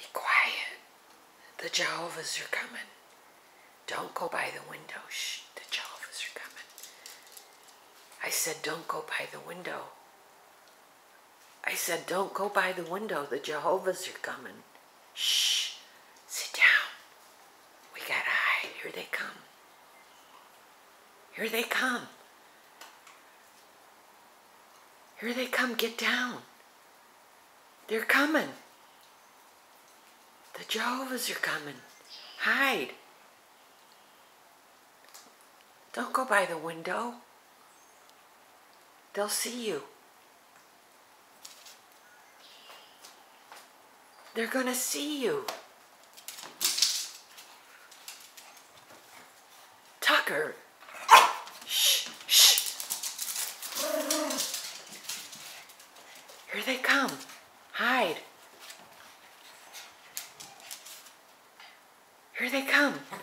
quiet. The Jehovah's are coming. Don't go by the window. Shh, the Jehovah's are coming. I said, don't go by the window. I said, don't go by the window. The Jehovah's are coming. Shh, sit down. We gotta hide. Here they come. Here they come. Here they come. Get down. They're coming. The Jehovah's are coming. Hide. Don't go by the window. They'll see you. They're gonna see you. Tucker. Shh, shh. Here they come. Hide. Here they come.